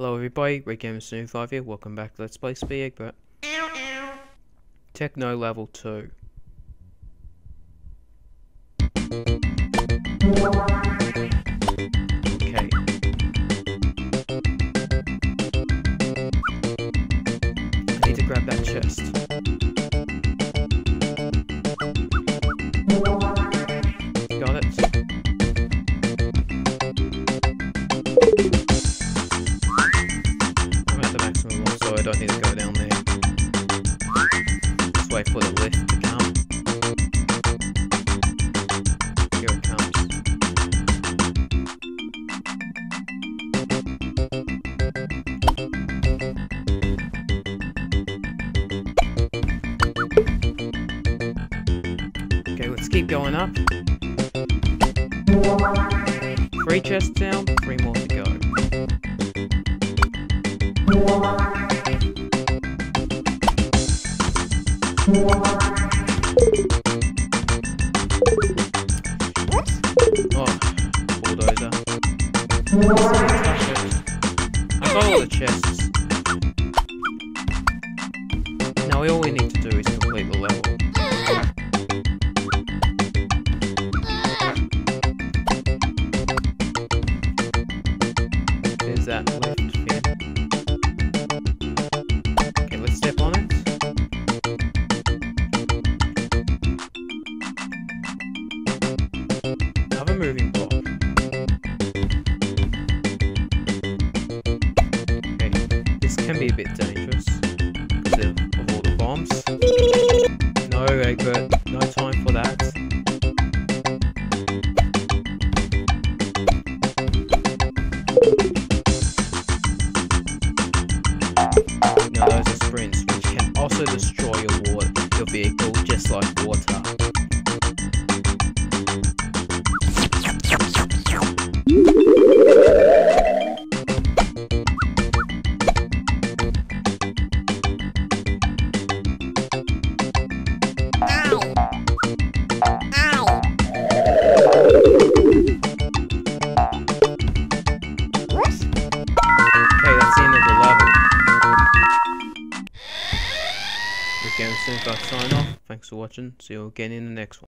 Hello everybody, RedGamer5 here, welcome back to Let's Play Speedy, Eggbert. Techno level 2. Okay. I need to grab that chest. Got it. So I don't need to go down there. Just wait for the lift to come. Here it comes. Okay, let's keep going up. 3 chests down, 3 more to go. Oh, bulldozer. I got all the chests. Now all we need to do is complete the level. There's that lift here. Okay, let's step on it. Another moving block. Okay, this can be a bit dangerous because of all the bombs. No, Eggbert, no time for that. Now those are sprints, which can also destroy your vehicle just like water. Okay, that's the end of the level. RedGamer5 sign off. Thanks for watching. See you again in the next one.